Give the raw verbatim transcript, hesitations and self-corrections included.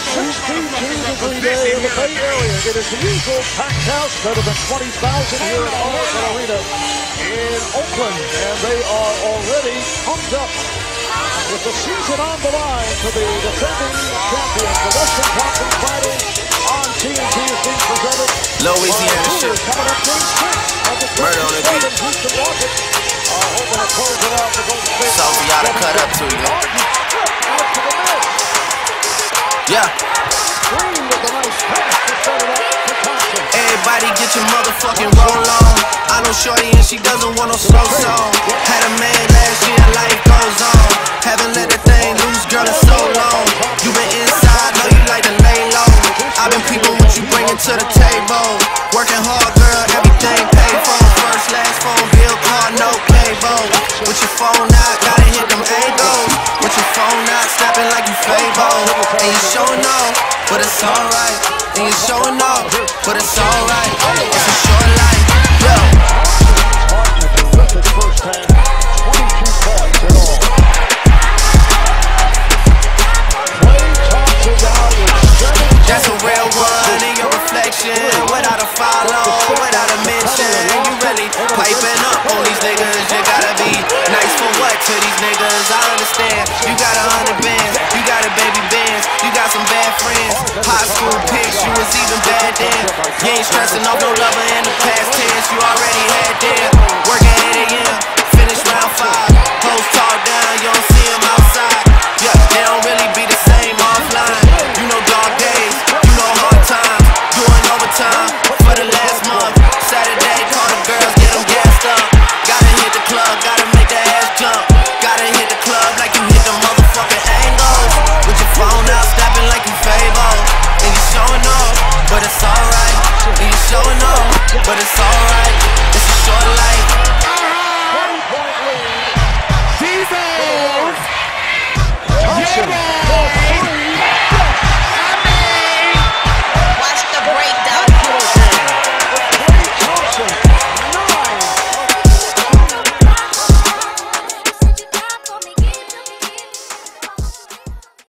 sixty-two degree day in the Bay Area. It is the usual packed house, better than twenty thousand here at Oracle Arena in Oakland. And they are already pumped up with the season on the line for the defending champions. The Western Conference Finals on T N T is being presented. Louisiana shit. Murder on the beat. Sophie ought to cut up to you. Yeah. Everybody get your motherfucking roll on. I know shorty and she doesn't want no slow song. Had a man last year, life goes on. Haven't let that thing loose, girl, in so long. You been inside, know you like to lay low. I've been peeping what you bringing to the table. Working hard, girl, everything paid for. First, last phone bill, car, no cable. With your phone out, gotta hit them angles. With your phone out, snapping like you Fable. And you showing off, but it's alright. And you showing off, but it's alright. It's a short life, yo. That's a real one in your reflection. Without a follow, without a mention. You really piping up on these niggas. You gotta be nice for what to these niggas? I understand. You got a hundred bands, you got a baby bands, you got some bad friends. High school pics, you was even bad then. You ain't stressing off no lover in the past tense. You already had them. Working eight A M, finish round five. Post talk.